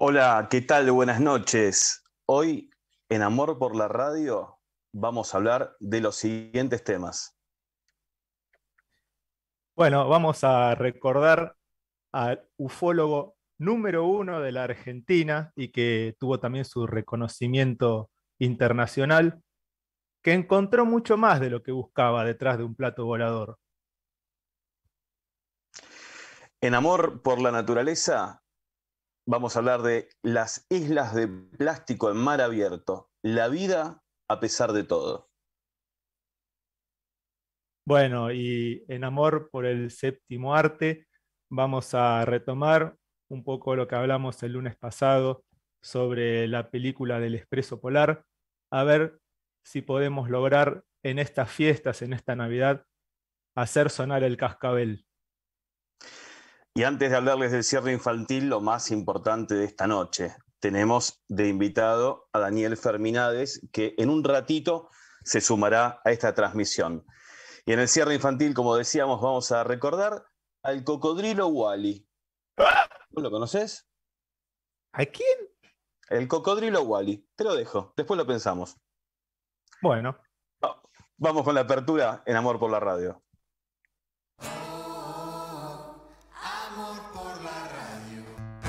Hola, ¿qué tal? Buenas noches. Hoy en Amor por la Radio vamos a hablar de los siguientes temas. Bueno, vamos a recordar al ufólogo número uno de la Argentina y que tuvo también su reconocimiento internacional, que encontró mucho más de lo que buscaba detrás de un plato volador. En Amor por la Naturaleza vamos a hablar de las islas de plástico en mar abierto, la vida a pesar de todo. Bueno, y en Amor por el séptimo arte vamos a retomar un poco lo que hablamos el lunes pasado sobre la película del Expreso Polar, a ver si podemos lograr en estas fiestas, en esta Navidad, hacer sonar el cascabel. Y antes de hablarles del cierre infantil, lo más importante de esta noche, tenemos de invitado a Daniel Ferminades, que en un ratito se sumará a esta transmisión. Y en el cierre infantil, como decíamos, vamos a recordar al cocodrilo Wally. ¿Vos lo conoces? ¿A quién? El cocodrilo Wally. Te lo dejo, después lo pensamos. Bueno, Vamos con la apertura en Amor por la Radio. Amor por la radio.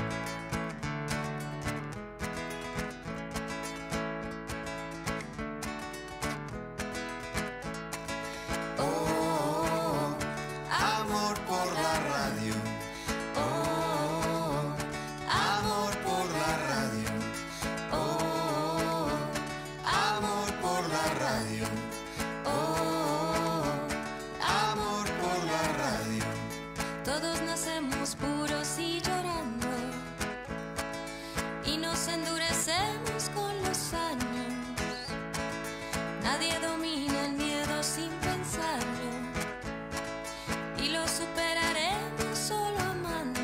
Oh, amor por la radio. Oh, amor por la radio. Oh, amor por la radio. Oh, amor por la radio. Todos nacemos puros y llorando, y nos endurecemos con los años. Nadie domina el miedo sin pensarlo, y lo superaremos solo amando.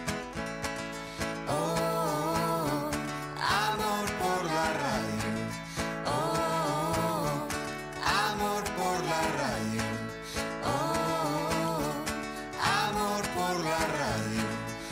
Oh, amor por la radio. Oh, amor por la radio. Oh, amor por la radio.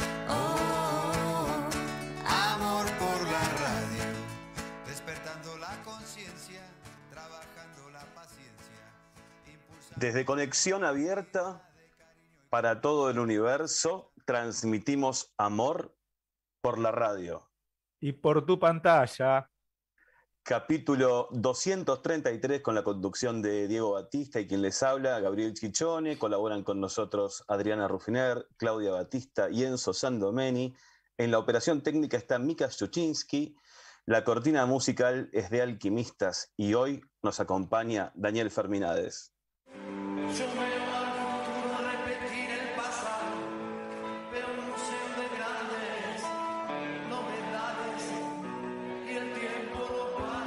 Oh, amor por la radio. Despertando la conciencia, trabajando la paciencia, impulsando. Desde Conexión Abierta para todo el universo, transmitimos Amor por la Radio. y por tu pantalla, Capítulo 233 con la conducción de Diego Batista y quien les habla, Gabriel Chichone. Colaboran con nosotros Adriana Rufiner, Claudia Batista y Enzo Sandomeni. En la operación técnica está Mika Szczucinski. La cortina musical es de Alquimistas y hoy nos acompaña Daniel Ferminades. Yo veo al futuro repetir el pasado, veo un museo de grandes novedades y el tiempo no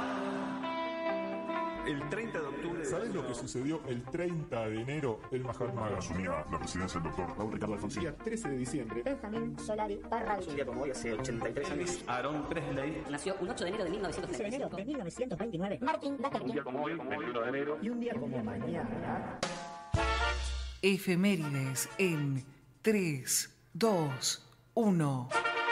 para. El 30 de octubre. ¿Sabes lo que sucedió el 30 de enero? El Mahatma Gandhi Asumía la presidencia del doctor Raúl Ricardo Alfonsín. el 13 de diciembre. Benjamín Solari Barrabi. Un día como hoy, hace 83 años, Aaron Presley. nació un 8 de enero de 1935. De 1929. Martin Un Luther King. día como hoy, 21 de enero. Y un día como mañana. Efemérides en 3, 2, 1.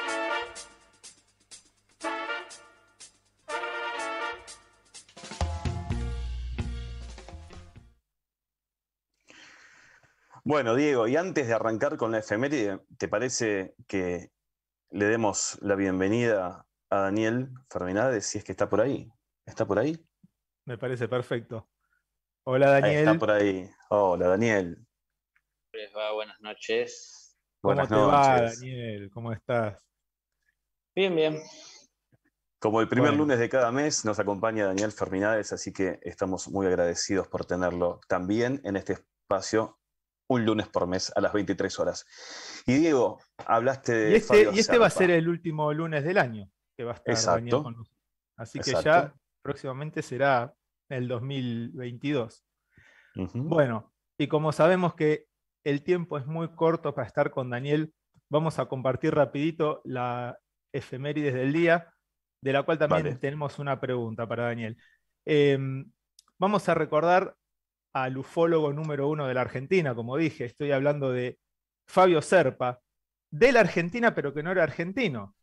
Bueno, Diego, y antes de arrancar con la efeméride, ¿te parece que le demos la bienvenida a Daniel Ferminades si es que está por ahí? ¿Está por ahí? me parece perfecto. Hola Ahí Daniel, está por ahí. Hola, Daniel. Les va, buenas noches. ¿cómo Buenas te va noches. Daniel? ¿Cómo estás? Bien, bien. Como el primer Bueno. lunes de cada mes nos acompaña Daniel Ferminades, así que estamos muy agradecidos por tenerlo también en este espacio un lunes por mes a las 23 horas. Y Diego, hablaste de Y Fabio este va a Serpa. ser el último lunes del año que va a estar Exacto. Daniel con nosotros. Así que Exacto. ya próximamente será el 2022. Ujú. Bueno, y como sabemos que el tiempo es muy corto para estar con Daniel, vamos a compartir rapidito la efemérides del día, de la cual también Vale. tenemos una pregunta para Daniel. Vamos a recordar al ufólogo número uno de la Argentina, como dije, estoy hablando de Fabio Serpa, de la Argentina, pero que no era argentino.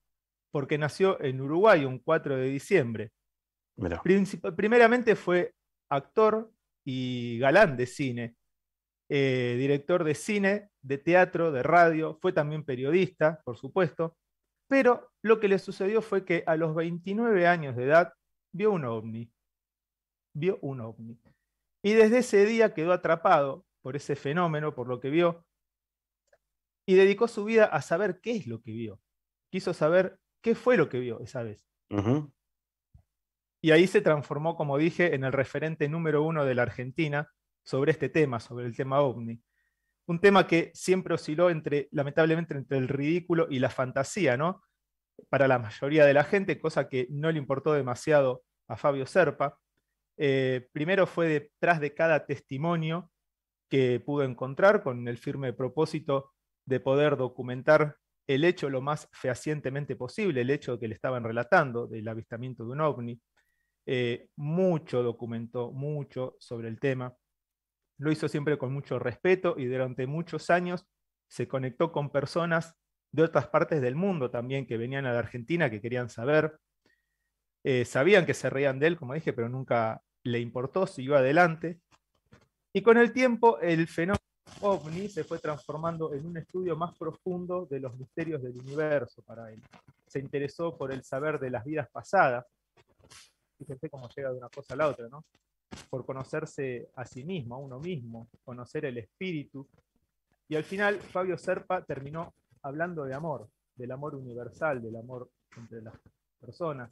porque nació en Uruguay un 4 de diciembre. Mirá. Primeramente fue actor y galán de cine, director de cine, de teatro, de radio, fue también periodista, por supuesto, pero lo que le sucedió fue que a los 29 años de edad vio un ovni. Vio un ovni. Y desde ese día quedó atrapado por ese fenómeno, por lo que vio, y dedicó su vida a saber qué es lo que vio. Quiso saber qué fue lo que vio esa vez. Ujú. Y ahí se transformó, como dije, en el referente número 1 de la Argentina sobre este tema, sobre el tema ovni. Un tema que siempre osciló lamentablemente, entre el ridículo y la fantasía, ¿no? Para la mayoría de la gente, cosa que no le importó demasiado a Fabio Serpa. Primero fue detrás de cada testimonio que pudo encontrar, con el firme propósito de poder documentar el hecho lo más fehacientemente posible, el hecho que le estaban relatando del avistamiento de un ovni. Mucho documentó, mucho sobre el tema. Lo hizo siempre con mucho respeto y durante muchos años se conectó con personas de otras partes del mundo también que venían a la Argentina, que querían saber. Sabían que se reían de él, como dije, pero nunca le importó, siguió adelante. Y con el tiempo el fenómeno ovni se fue transformando en un estudio más profundo de los misterios del universo para él. Se interesó por el saber de las vidas pasadas. Fíjense cómo llega de una cosa a la otra, ¿no? Por conocerse a sí mismo, a uno mismo, conocer el espíritu. Y al final Fabio Serpa terminó hablando de amor, del amor universal, del amor entre las personas.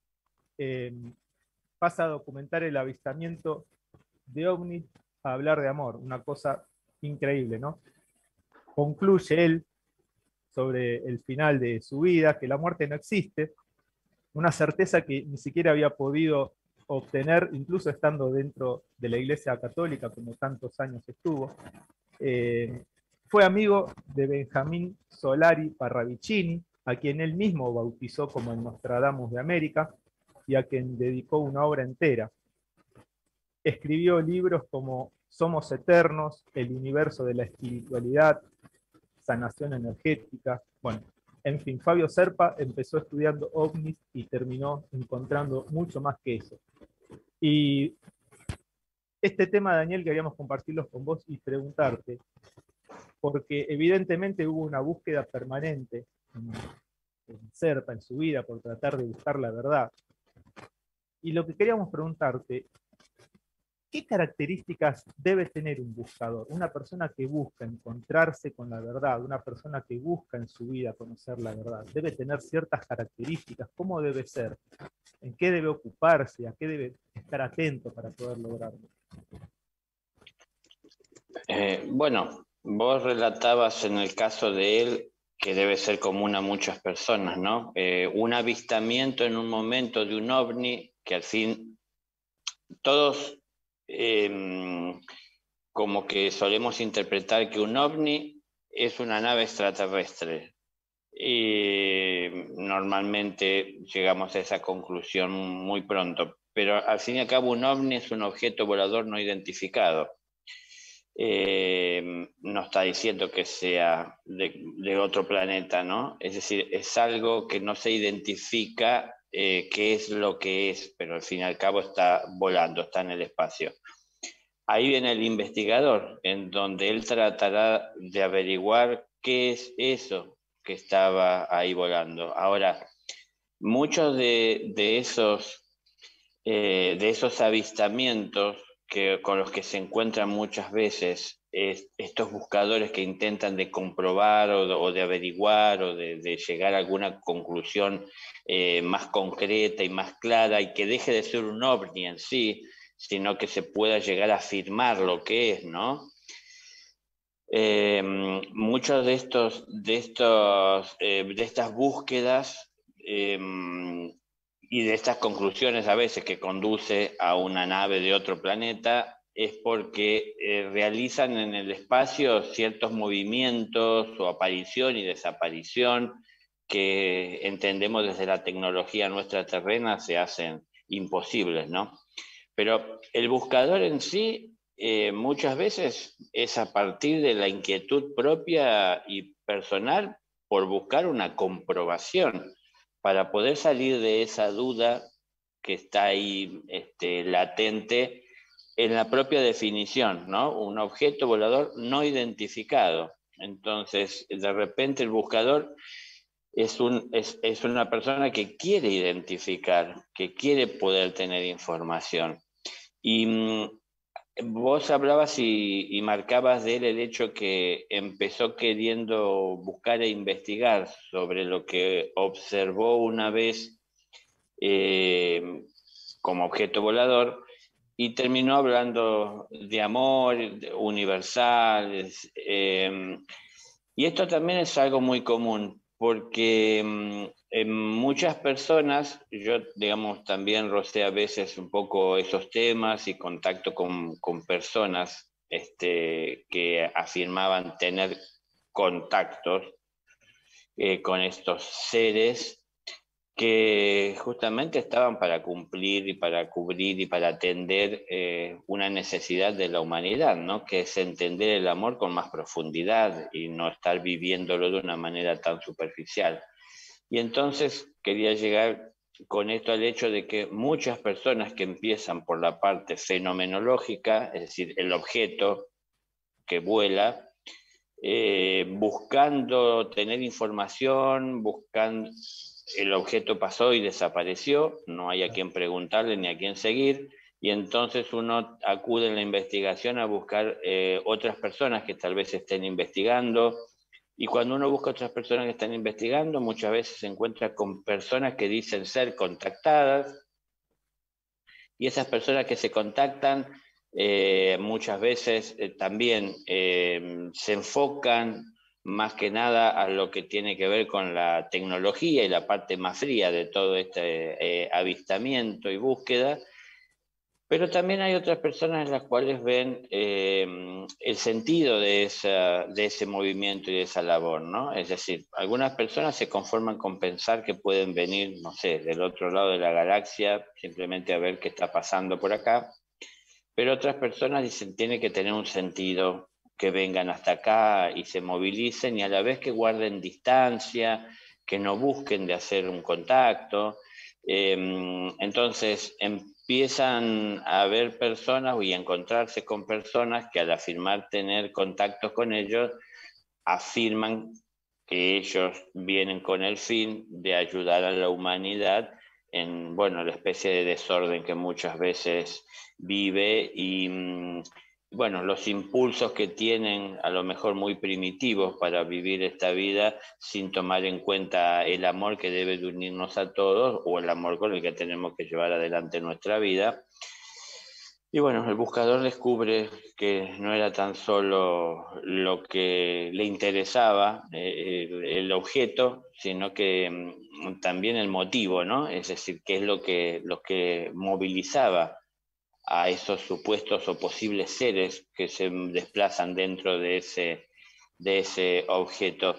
Pasa a documentar el avistamiento de ovnis a hablar de amor, una cosa increíble, ¿no? Concluye él sobre el final de su vida, que la muerte no existe, una certeza que ni siquiera había podido obtener, incluso estando dentro de la Iglesia Católica, como tantos años estuvo. Fue amigo de Benjamín Solari Parravicini, a quien él mismo bautizó como el Nostradamus de América, y a quien dedicó una obra entera. Escribió libros como Somos Eternos, El Universo de la Espiritualidad, Sanación Energética. Bueno, en fin, Fabio Serpa empezó estudiando ovnis y terminó encontrando mucho más que eso. Y este tema, Daniel, queríamos compartirlos con vos y preguntarte, porque evidentemente hubo una búsqueda permanente en Serpa, en su vida, por tratar de buscar la verdad. Y lo que queríamos preguntarte, ¿qué características debe tener un buscador? Una persona que busca encontrarse con la verdad, una persona que busca en su vida conocer la verdad, debe tener ciertas características. ¿Cómo debe ser? ¿En qué debe ocuparse? ¿A qué debe estar atento para poder lograrlo? Bueno, vos relatabas en el caso de él que debe ser común a muchas personas, ¿no? Un avistamiento en un momento de un ovni que al fin todos como que solemos interpretar que un ovni es una nave extraterrestre. Y normalmente llegamos a esa conclusión muy pronto. Pero al fin y al cabo un ovni es un objeto volador no identificado. No está diciendo que sea de otro planeta, ¿no? Es decir, es algo que no se identifica qué es lo que es, pero al fin y al cabo está volando, está en el espacio. Ahí viene el investigador, en donde él tratará de averiguar qué es eso que estaba ahí volando. Ahora, muchos de esos avistamientos con los que se encuentran muchas veces estos buscadores que intentan de comprobar o de averiguar o de llegar a alguna conclusión más concreta y más clara, y que deje de ser un ovni en sí, sino que se pueda llegar a afirmar lo que es, ¿no? Muchos de estas búsquedas y de estas conclusiones a veces que conduce a una nave de otro planeta es porque realizan en el espacio ciertos movimientos o aparición y desaparición que entendemos desde la tecnología nuestra terrena se hacen imposibles, ¿no? Pero el buscador en sí muchas veces es a partir de la inquietud propia y personal por buscar una comprobación para poder salir de esa duda que está ahí latente en la propia definición, ¿no? Un objeto volador no identificado. Entonces, de repente el buscador es una persona que quiere identificar, que quiere poder tener información. Y vos hablabas y marcabas de él el hecho que empezó queriendo buscar e investigar sobre lo que observó una vez como objeto volador, y terminó hablando de amor universal. Y esto también es algo muy común, porque en muchas personas, yo digamos también rocé a veces un poco esos temas y contacto con personas que afirmaban tener contactos con estos seres que justamente estaban para cumplir y para cubrir y para atender una necesidad de la humanidad, ¿no? Que es entender el amor con más profundidad y no estar viviéndolo de una manera tan superficial. Y entonces quería llegar con esto al hecho de que muchas personas que empiezan por la parte fenomenológica, es decir, el objeto que vuela, buscando tener información, buscando... El objeto pasó y desapareció, no hay a quien preguntarle ni a quien seguir, y entonces uno acude en la investigación a buscar otras personas que tal vez estén investigando, y cuando uno busca otras personas que están investigando, muchas veces se encuentra con personas que dicen ser contactadas, y esas personas que se contactan muchas veces también se enfocan más que nada a lo que tiene que ver con la tecnología y la parte más fría de todo este avistamiento y búsqueda, pero también hay otras personas en las cuales ven el sentido de ese movimiento y de esa labor, ¿no? Es decir, algunas personas se conforman con pensar que pueden venir, no sé, del otro lado de la galaxia, simplemente a ver qué está pasando por acá, pero otras personas dicen tiene que tener un sentido, que vengan hasta acá y se movilicen y a la vez que guarden distancia, que no busquen de hacer un contacto. Entonces empiezan a ver personas y a encontrarse con personas que al afirmar tener contactos con ellos, afirman que ellos vienen con el fin de ayudar a la humanidad en, bueno, la especie de desorden que muchas veces vive y bueno, los impulsos que tienen a lo mejor muy primitivos para vivir esta vida sin tomar en cuenta el amor que debe de unirnos a todos o el amor con el que tenemos que llevar adelante nuestra vida. Y bueno, el buscador descubre que no era tan solo lo que le interesaba, el objeto, sino que también el motivo, ¿no? Es decir, qué es lo que movilizaba a esos supuestos o posibles seres que se desplazan dentro de ese objeto.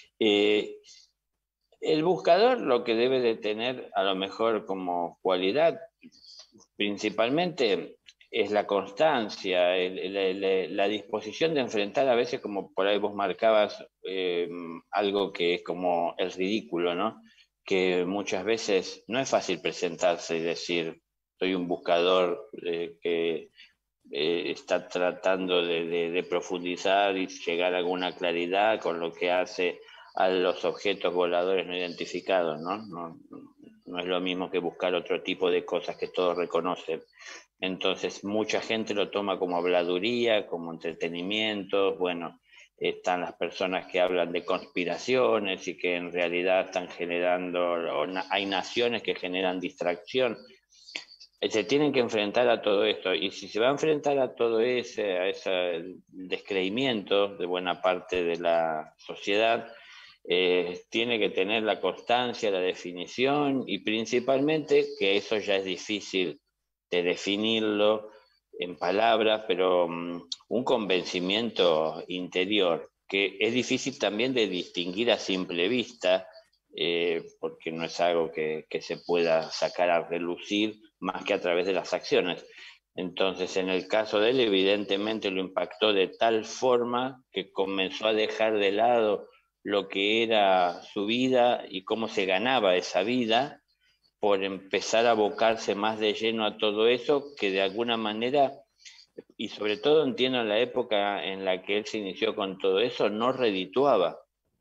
El buscador lo que debe de tener a lo mejor como cualidad principalmente es la constancia, la disposición de enfrentar a veces, como por ahí vos marcabas, algo que es como el ridículo, ¿no? Que muchas veces no es fácil presentarse y decir soy un buscador que está tratando de profundizar y llegar a alguna claridad con lo que hace a los objetos voladores no identificados, ¿no? No es lo mismo que buscar otro tipo de cosas que todos reconocen. Entonces mucha gente lo toma como habladuría, como entretenimiento. Bueno, están las personas que hablan de conspiraciones y que en realidad están generando, hay naciones que generan distracción. Se tienen que enfrentar a todo esto, y si se va a enfrentar a todo ese descreimiento de buena parte de la sociedad, tiene que tener la constancia, la definición, y principalmente, que eso ya es difícil de definirlo en palabras, pero un convencimiento interior, que es difícil también de distinguir a simple vista, porque no es algo que se pueda sacar a relucir más que a través de las acciones. Entonces, en el caso de él, evidentemente lo impactó de tal forma que comenzó a dejar de lado lo que era su vida y cómo se ganaba esa vida, por empezar a abocarse más de lleno a todo eso, que de alguna manera, y sobre todo entiendo en la época en la que él se inició con todo eso, no redituaba.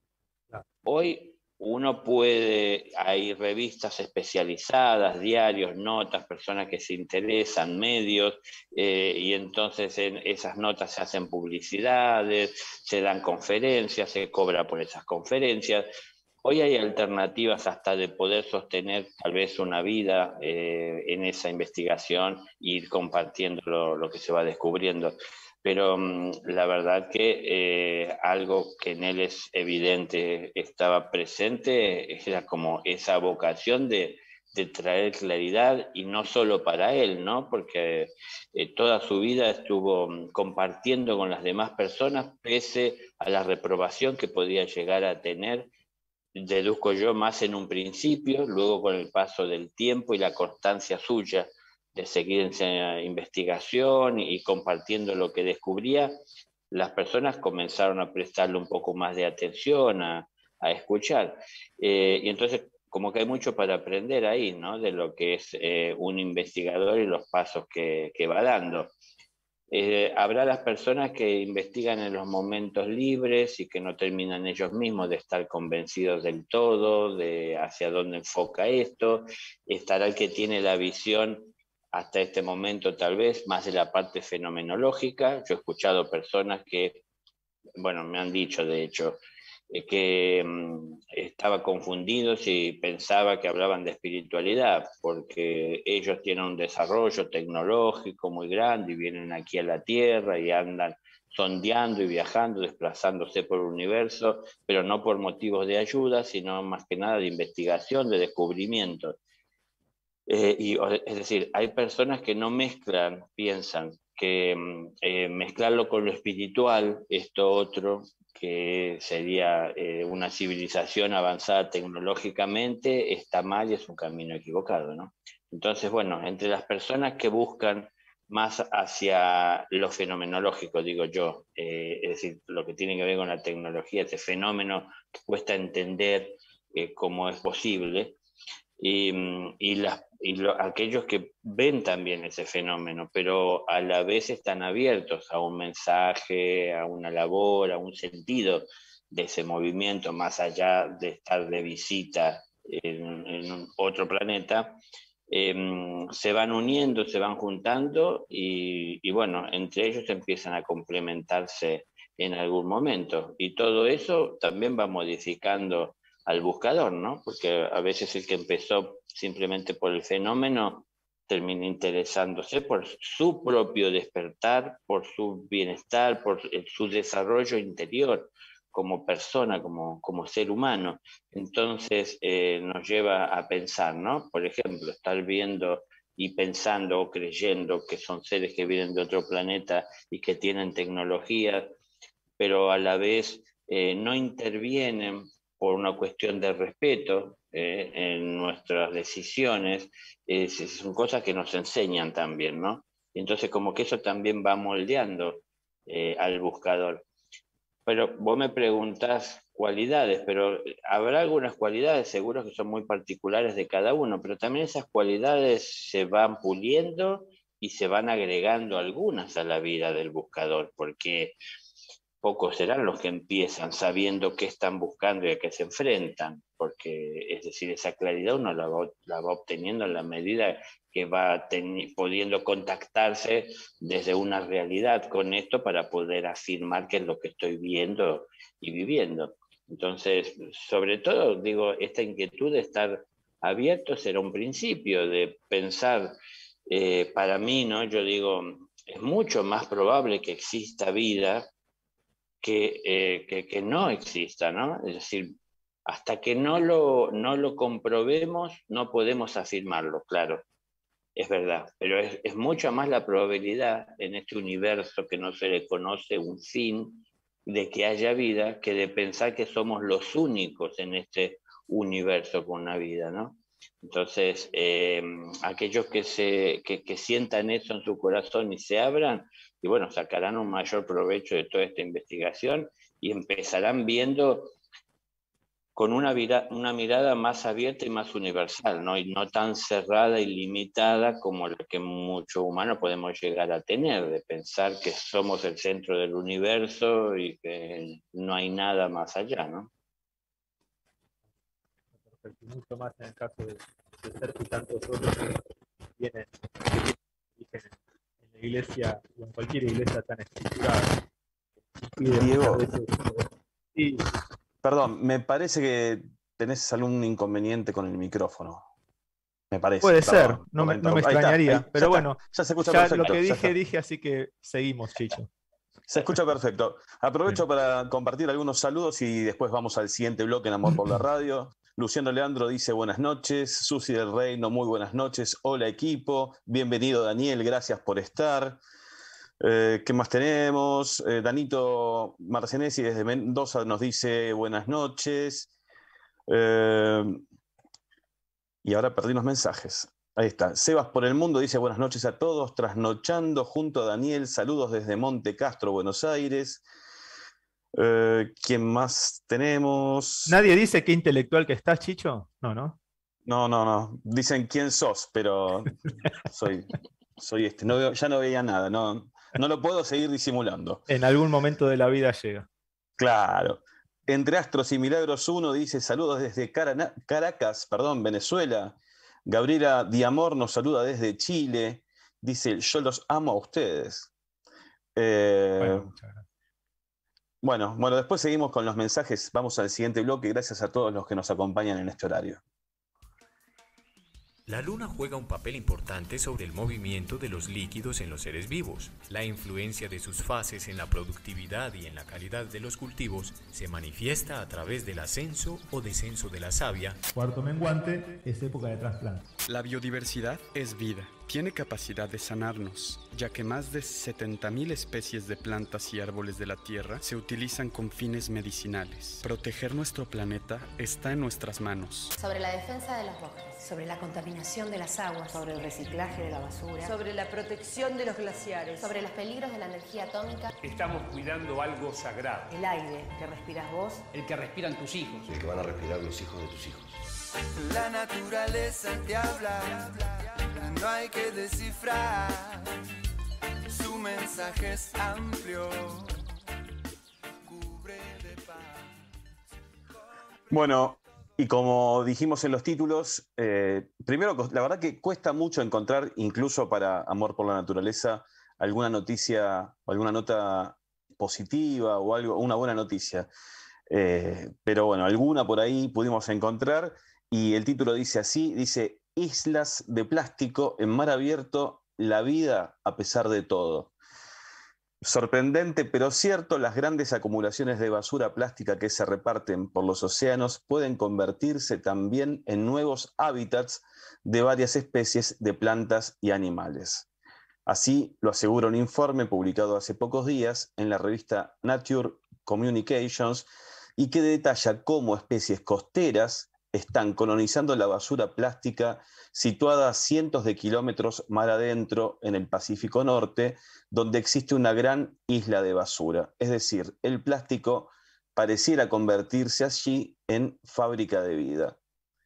Hoy uno puede, hay revistas especializadas, diarios, notas, personas que se interesan, medios, y entonces en esas notas se hacen publicidades, se dan conferencias, se cobra por esas conferencias. Hoy hay alternativas hasta de poder sostener tal vez una vida en esa investigación e ir compartiendo lo que se va descubriendo. Pero la verdad que algo que en él es evidente, estaba presente, era como esa vocación de traer claridad, y no solo para él, ¿no? Porque toda su vida estuvo compartiendo con las demás personas, pese a la reprobación que podía llegar a tener, deduzco yo, más en un principio, luego con el paso del tiempo y la constancia suya de seguir en esa investigación y compartiendo lo que descubría, las personas comenzaron a prestarle un poco más de atención, a escuchar. Y entonces como que hay mucho para aprender ahí, ¿no? De lo que es un investigador y los pasos que va dando. Habrá las personas que investigan en los momentos libres y que no terminan ellos mismos de estar convencidos del todo, de hacia dónde enfoca esto. Estará el que tiene la visión hasta este momento tal vez más de la parte fenomenológica. Yo he escuchado personas que, bueno, me han dicho de hecho, que estaba confundido si pensaba que hablaban de espiritualidad, porque ellos tienen un desarrollo tecnológico muy grande y vienen aquí a la Tierra y andan sondeando y viajando, desplazándose por el universo, pero no por motivos de ayuda, sino más que nada de investigación, de descubrimiento. Es decir, hay personas que no mezclan, piensan que mezclarlo con lo espiritual, esto otro, que sería una civilización avanzada tecnológicamente, está mal y es un camino equivocado, ¿no? Entonces, bueno, entre las personas que buscan más hacia lo fenomenológico, digo yo, es decir, lo que tiene que ver con la tecnología, este fenómeno que cuesta entender cómo es posible, aquellos que ven también ese fenómeno, pero a la vez están abiertos a un mensaje, a una labor, a un sentido de ese movimiento, más allá de estar de visita en otro planeta, se van uniendo, se van juntando y bueno, entre ellos empiezan a complementarse en algún momento. Y todo eso también va modificando al buscador, ¿no? Porque a veces el que empezó simplemente por el fenómeno termina interesándose por su propio despertar, por su bienestar, por su desarrollo interior como persona, como ser humano. Entonces nos lleva a pensar, ¿no? Por ejemplo, estar viendo y pensando o creyendo que son seres que vienen de otro planeta y que tienen tecnología, pero a la vez no intervienen por una cuestión de respeto en nuestras decisiones, son cosas que nos enseñan también, ¿no? Y entonces como que eso también va moldeando al buscador. Pero vos me preguntás cualidades, pero habrá algunas cualidades seguro que son muy particulares de cada uno, pero también esas cualidades se van puliendo y se van agregando algunas a la vida del buscador, porque pocos serán los que empiezan sabiendo qué están buscando y a qué se enfrentan, porque es decir, esa claridad uno la va obteniendo en la medida que va pudiendo contactarse desde una realidad con esto para poder afirmar qué es lo que estoy viendo y viviendo. Entonces, sobre todo, digo, esta inquietud de estar abierto será un principio de pensar, para mí, ¿no? Yo digo, es mucho más probable que exista vida que no exista, ¿no? Es decir, hasta que no lo comprobemos, no podemos afirmarlo, claro, es verdad, pero es mucha más la probabilidad en este universo que no se le conoce un fin de que haya vida, que de pensar que somos los únicos en este universo con una vida, ¿no? Entonces, aquellos que sientan eso en su corazón y se abran, y bueno, sacarán un mayor provecho de toda esta investigación y empezarán viendo con una mirada más abierta y más universal, ¿no? Y no tan cerrada y limitada como la que muchos humanos podemos llegar a tener, de pensar que somos el centro del universo y que no hay nada más allá, ¿no? Perfecto. Mucho más en el caso de Sergio y tantos otros que vienen en la iglesia o en cualquier iglesia tan estructurada. Diego, Sí, perdón, me parece que tenés algún inconveniente con el micrófono. Me parece. puede ser, Perdón, no por la me interrupción. Ahí está, extrañaría, ahí, pero ya bueno, está, ya se escucha ya perfecto. lo que ya dije, está. dije, así que seguimos, Chicho. Se escucha perfecto. Aprovecho para compartir algunos saludos y después vamos al siguiente bloque en Amor por la Radio. Luciano Leandro dice buenas noches. Susi del Reino, muy buenas noches. Hola equipo. Bienvenido Daniel, gracias por estar. ¿Qué más tenemos? Danito Marcenesi desde Mendoza nos dice buenas noches. Y ahora perdí los mensajes. Ahí está. Sebas por el Mundo dice buenas noches a todos, trasnochando junto a Daniel. Saludos desde Monte Castro, Buenos Aires. ¿Quién más tenemos? ¿Nadie dice qué intelectual que estás, Chicho? No, ¿no? No. Dicen quién sos, pero soy este. Ya no veía nada. No lo puedo seguir disimulando. En algún momento de la vida llega. Claro. Entre Astros y Milagros 1 dice saludos desde Caracas, Venezuela. Gabriela Diamor nos saluda desde Chile. Dice, yo los amo a ustedes. Bueno, muchas gracias. Bueno, después seguimos con los mensajes. Vamos al siguiente bloque. Gracias a todos los que nos acompañan en este horario. La luna juega un papel importante sobre el movimiento de los líquidos en los seres vivos. La influencia de sus fases en la productividad y en la calidad de los cultivos se manifiesta a través del ascenso o descenso de la savia. Cuarto menguante es época de trasplante. La biodiversidad es vida. Tiene capacidad de sanarnos, ya que más de 70.000 especies de plantas y árboles de la Tierra se utilizan con fines medicinales. Proteger nuestro planeta está en nuestras manos. Sobre la defensa de los bosques. Sobre la contaminación de las aguas. Sobre el reciclaje de la basura. Sobre la protección de los glaciares. Sobre los peligros de la energía atómica. Estamos cuidando algo sagrado. El aire que respiras vos. El que respiran tus hijos. El que van a respirar los hijos de tus hijos. La naturaleza te habla, no hay que descifrar, su mensaje es amplio, cubre de paz. Bueno, y como dijimos en los títulos, primero, la verdad que cuesta mucho encontrar, incluso para Amor por la Naturaleza, alguna noticia o alguna nota positiva o algo, una buena noticia. Pero bueno, alguna por ahí pudimos encontrar. Y el título dice así, dice, Islas de plástico en mar abierto, la vida a pesar de todo. Sorprendente, pero cierto, las grandes acumulaciones de basura plástica que se reparten por los océanos pueden convertirse también en nuevos hábitats de varias especies de plantas y animales. Así lo asegura un informe publicado hace pocos días en la revista Nature Communications y que detalla cómo especies costeras están colonizando la basura plástica situada a cientos de kilómetros mar adentro en el Pacífico Norte, donde existe una gran isla de basura. Es decir, el plástico pareciera convertirse allí en fábrica de vida.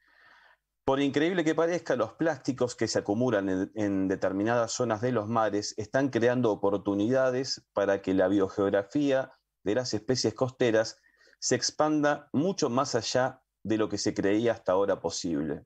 Por increíble que parezca, los plásticos que se acumulan en determinadas zonas de los mares están creando oportunidades para que la biogeografía de las especies costeras se expanda mucho más allá de lo que se creía hasta ahora posible.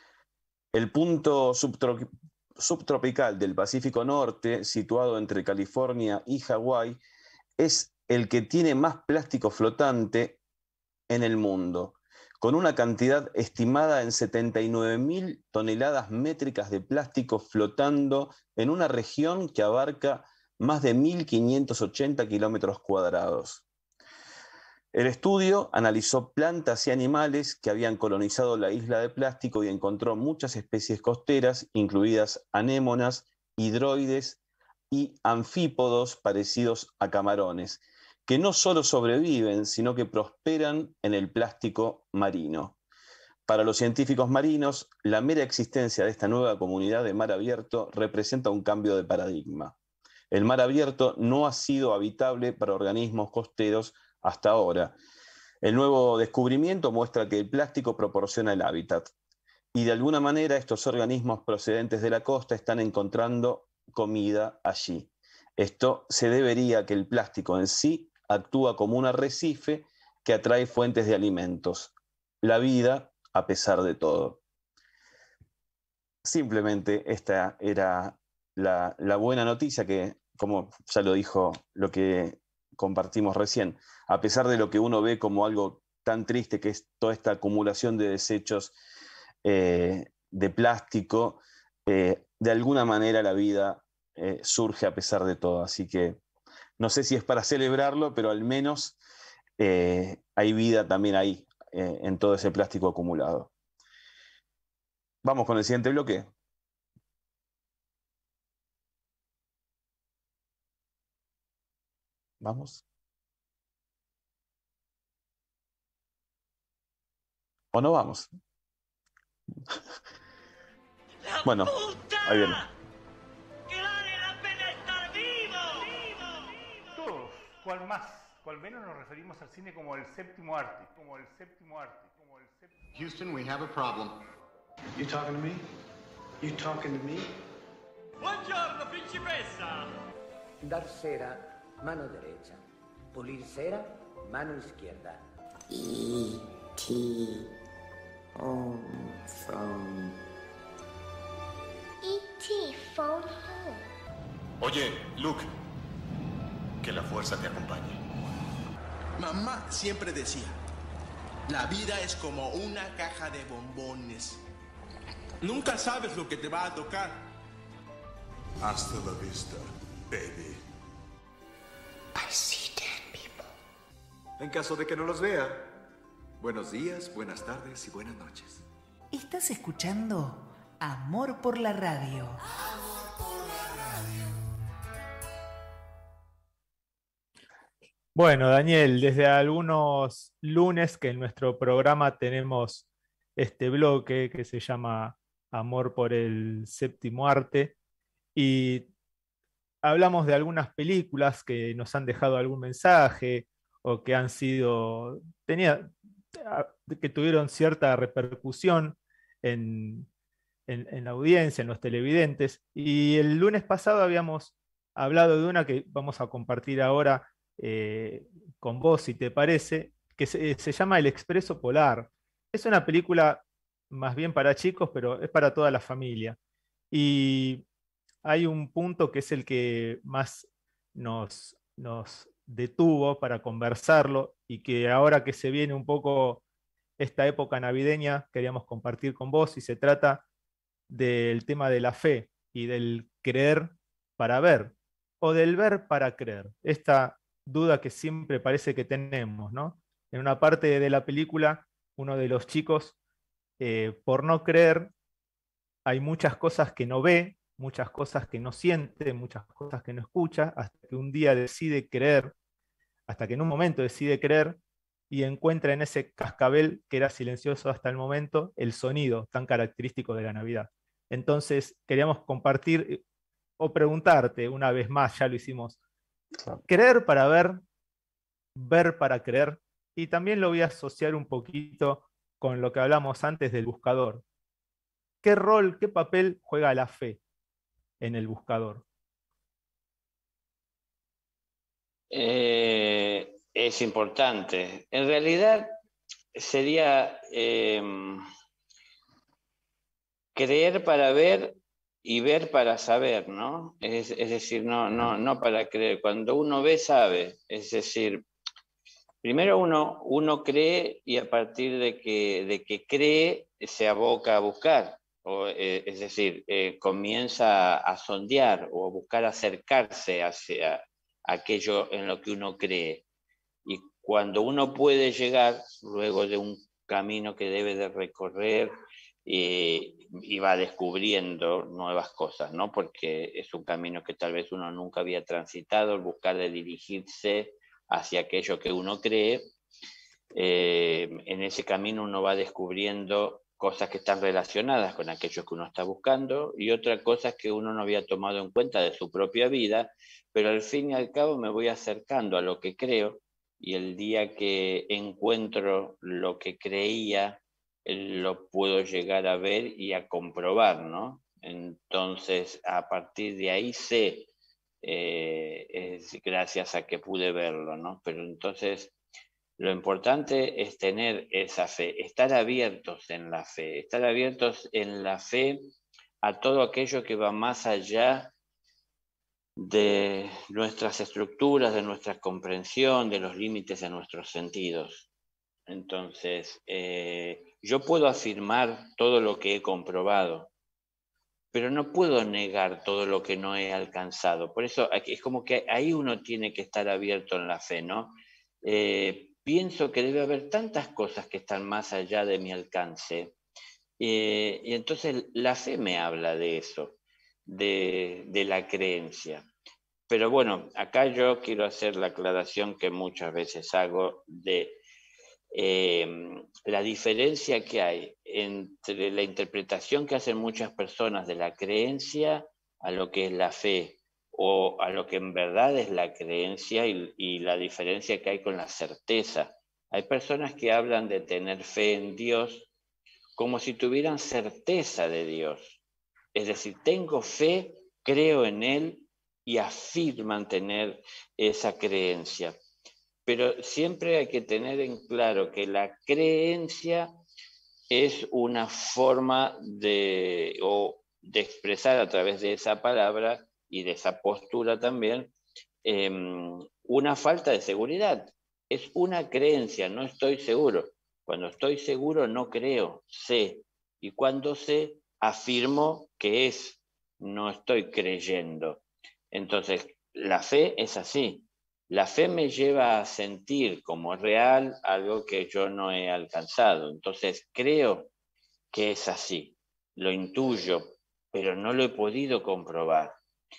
El punto subtropical del Pacífico Norte, situado entre California y Hawái, es el que tiene más plástico flotante en el mundo, con una cantidad estimada en 79.000 toneladas métricas de plástico flotando en una región que abarca más de 1.580 kilómetros cuadrados. El estudio analizó plantas y animales que habían colonizado la isla de plástico y encontró muchas especies costeras, incluidas anémonas, hidroides y anfípodos parecidos a camarones, que no solo sobreviven, sino que prosperan en el plástico marino. Para los científicos marinos, la mera existencia de esta nueva comunidad de mar abierto representa un cambio de paradigma. El mar abierto no ha sido habitable para organismos costeros hasta ahora. El nuevo descubrimiento muestra que el plástico proporciona el hábitat y de alguna manera estos organismos procedentes de la costa están encontrando comida allí. Esto se debería a que el plástico en sí actúa como un arrecife que atrae fuentes de alimentos. La vida a pesar de todo. Simplemente esta era la buena noticia que, como ya lo dijo lo que compartimos recién, a pesar de lo que uno ve como algo tan triste que es toda esta acumulación de desechos de plástico, de alguna manera la vida surge a pesar de todo. Así que no sé si es para celebrarlo, pero al menos hay vida también ahí, en todo ese plástico acumulado. Vamos con el siguiente bloque. ¿Vamos? ¿O no vamos? Bueno, ahí viene. Todos, cual más, cual menos nos referimos al cine como el séptimo arte, Houston, we have a problem. You talking to me? You talking to me? Buongiorno, principessa! Dar cera, mano derecha. Pulir cera, mano izquierda. E.T. Home from... E.T. phone home. Oye, Luke, que la fuerza te acompañe. Mamá siempre decía, la vida es como una caja de bombones. Nunca sabes lo que te va a tocar. Hasta la vista, baby. I see dead people. En caso de que no los vea, buenos días, buenas tardes y buenas noches. Estás escuchando Amor por la Radio. Bueno, Daniel, desde algunos lunes que en nuestro programa tenemos este bloque que se llama Amor por el Séptimo Arte, y hablamos de algunas películas que nos han dejado algún mensaje o que han sido, que tuvieron cierta repercusión en la audiencia, en los televidentes. Y el lunes pasado habíamos hablado de una que vamos a compartir ahora con vos, si te parece, que se llama El Expreso Polar. Es una película más bien para chicos, pero es para toda la familia. Y hay un punto que es el que más nos detuvo para conversarlo y que ahora que se viene un poco esta época navideña queríamos compartir con vos, y se trata del tema de la fe y del creer para ver o del ver para creer. Esta duda que siempre parece que tenemos, ¿no? En una parte de la película, uno de los chicos, por no creer, hay muchas cosas que no ve, muchas cosas que no siente, muchas cosas que no escucha, hasta que un día decide creer, hasta que en un momento decide creer y encuentra en ese cascabel que era silencioso hasta el momento el sonido tan característico de la Navidad. Entonces queríamos compartir o preguntarte una vez más, ya lo hicimos, creer para ver, ver para creer, y también lo voy a asociar un poquito con lo que hablamos antes del buscador. ¿Qué rol, qué papel juega la fe en el buscador? Es importante. En realidad sería creer para ver y ver para saber, ¿no? Es decir, no para creer. Cuando uno ve, sabe. Es decir, primero uno cree, y a partir de que cree se aboca a buscar. Es decir, comienza a sondear o a buscar acercarse hacia aquello en lo que uno cree. Y cuando uno puede llegar, luego de un camino que debe de recorrer, y va descubriendo nuevas cosas, ¿no? Porque es un camino que tal vez uno nunca había transitado, el buscar de dirigirse hacia aquello que uno cree. En ese camino uno va descubriendo cosas que están relacionadas con aquello que uno está buscando, y otras cosas que uno no había tomado en cuenta de su propia vida, pero al fin y al cabo me voy acercando a lo que creo, y el día que encuentro lo que creía, lo puedo llegar a ver y a comprobar, ¿no? Entonces, a partir de ahí sé, es gracias a que pude verlo, ¿no? Pero entonces, lo importante es tener esa fe, estar abiertos en la fe a todo aquello que va más allá de nuestras estructuras, de nuestra comprensión, de los límites de nuestros sentidos. Entonces, yo puedo afirmar todo lo que he comprobado, pero no puedo negar todo lo que no he alcanzado. Por eso es como que ahí uno tiene que estar abierto en la fe, ¿no? Pienso que debe haber tantas cosas que están más allá de mi alcance. Y entonces la fe me habla de eso, de la creencia. Pero bueno, acá yo quiero hacer la aclaración que muchas veces hago de la diferencia que hay entre la interpretación que hacen muchas personas de la creencia a lo que es la fe, o a lo que en verdad es la creencia, y la diferencia que hay con la certeza. Hay personas que hablan de tener fe en Dios como si tuvieran certeza de Dios. Es decir, tengo fe, creo en Él y afirman tener esa creencia. Pero siempre hay que tener en claro que la creencia es una forma de expresar a través de esa palabra y de esa postura también una falta de seguridad. Es una creencia, no estoy seguro. Cuando estoy seguro no creo, sé. Y cuando sé, afirmo que es, no estoy creyendo. Entonces, la fe es así. La fe me lleva a sentir como real algo que yo no he alcanzado. Entonces, creo que es así. Lo intuyo, pero no lo he podido comprobar.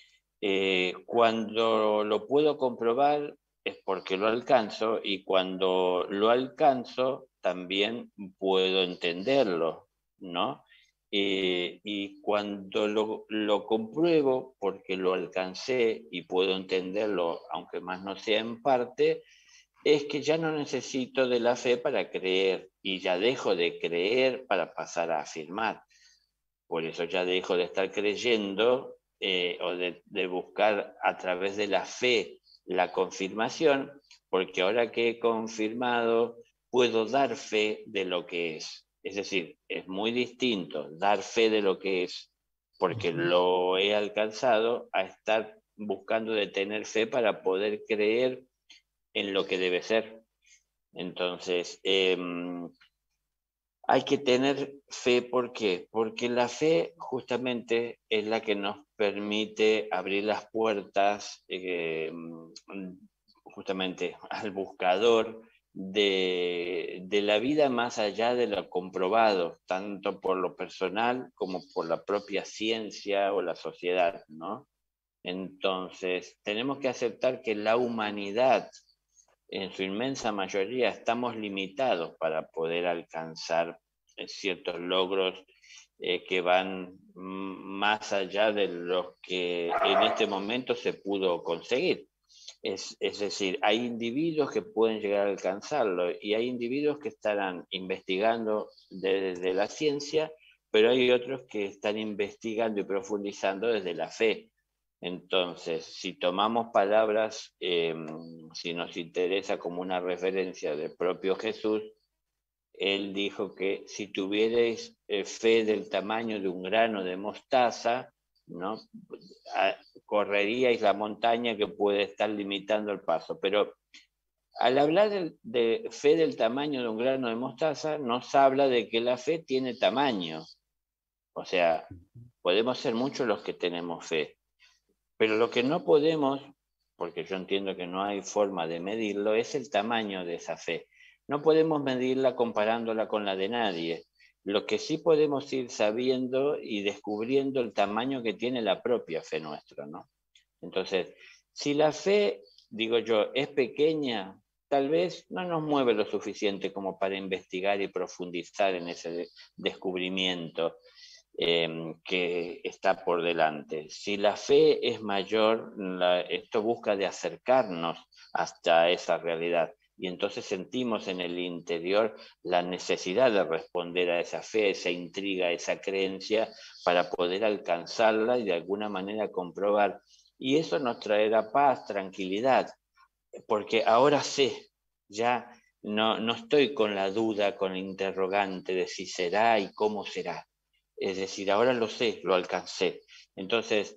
Cuando lo puedo comprobar es porque lo alcanzo, y cuando lo alcanzo también puedo entenderlo, ¿no? Y cuando lo compruebo porque lo alcancé y puedo entenderlo, aunque más no sea en parte, es que ya no necesito de la fe para creer, y ya dejo de creer para pasar a afirmar. Por eso ya dejo de estar creyendo o de buscar a través de la fe la confirmación, porque ahora que he confirmado puedo dar fe de lo que es. Es decir, es muy distinto dar fe de lo que es porque lo he alcanzado, a estar buscando de tener fe para poder creer en lo que debe ser. Entonces, hay que tener fe. ¿Por qué? Porque la fe justamente es la que nos permite abrir las puertas justamente al buscador de la vida más allá de lo comprobado, tanto por lo personal como por la propia ciencia o la sociedad, ¿no? Entonces, tenemos que aceptar que la humanidad, en su inmensa mayoría, estamos limitados para poder alcanzar ciertos logros que van más allá de los que en este momento se pudo conseguir. Es decir, hay individuos que pueden llegar a alcanzarlo y hay individuos que estarán investigando desde la ciencia, pero hay otros que están investigando y profundizando desde la fe. Entonces, si tomamos palabras, si nos interesa como una referencia del propio Jesús, él dijo que si tuvierais fe del tamaño de un grano de mostaza, ¿no?, correríais la montaña que puede estar limitando el paso. Pero al hablar de fe del tamaño de un grano de mostaza, nos habla de que la fe tiene tamaño. O sea, podemos ser muchos los que tenemos fe. Pero lo que no podemos, porque yo entiendo que no hay forma de medirlo, es el tamaño de esa fe. No podemos medirla comparándola con la de nadie. Lo que sí podemos ir sabiendo y descubriendo el tamaño que tiene la propia fe nuestra, ¿no? Entonces, si la fe, digo yo, es pequeña, tal vez no nos mueve lo suficiente como para investigar y profundizar en ese descubrimiento que está por delante. Si la fe es mayor, esto busca de acercarnos hasta esa realidad. y entonces sentimos en el interior la necesidad de responder a esa fe, a esa intriga, a esa creencia, para poder alcanzarla y de alguna manera comprobar. Y eso nos traerá paz, tranquilidad, porque ahora sé, ya no estoy con la duda, con el interrogante de si será y cómo será. Es decir, ahora lo sé, lo alcancé. Entonces,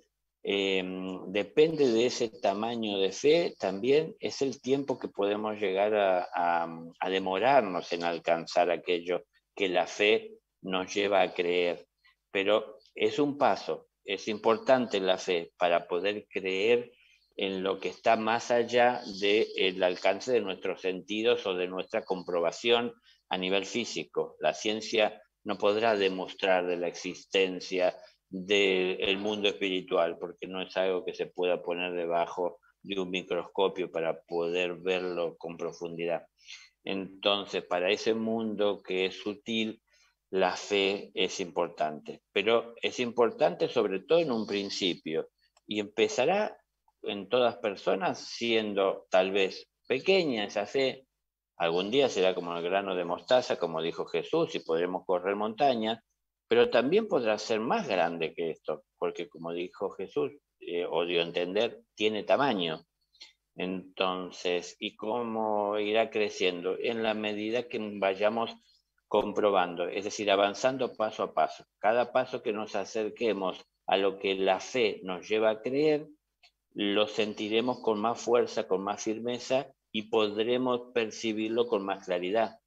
depende de ese tamaño de fe, también es el tiempo que podemos llegar a demorarnos en alcanzar aquello que la fe nos lleva a creer. Pero es un paso, es importante la fe para poder creer en lo que está más allá del alcance de nuestros sentidos o de nuestra comprobación a nivel físico. La ciencia no podrá demostrar de la existencia del mundo espiritual, porque no es algo que se pueda poner debajo de un microscopio para poder verlo con profundidad. Entonces, para ese mundo que es sutil, la fe es importante, pero es importante sobre todo en un principio, y empezará en todas personas siendo tal vez pequeña esa fe. Algún día será como el grano de mostaza, como dijo Jesús, y podremos correr montañas, pero también podrá ser más grande que esto, porque como dijo Jesús, o dio a entender, tiene tamaño. Entonces, ¿y cómo irá creciendo? En la medida que vayamos comprobando, es decir, avanzando paso a paso. Cada paso que nos acerquemos a lo que la fe nos lleva a creer, lo sentiremos con más fuerza, con más firmeza, y podremos percibirlo con más claridad.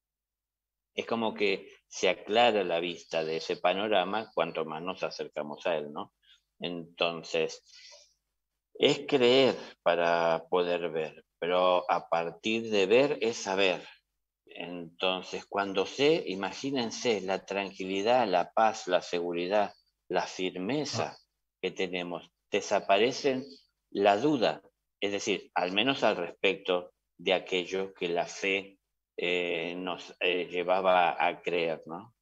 Es como que se aclara la vista de ese panorama cuanto más nos acercamos a él, ¿no? Entonces, es creer para poder ver, pero a partir de ver es saber. Entonces, cuando sé, imagínense la tranquilidad, la paz, la seguridad, la firmeza que tenemos. Desaparecen la duda, es decir, al menos al respecto de aquello que la fe nos llevaba a creer, ¿no?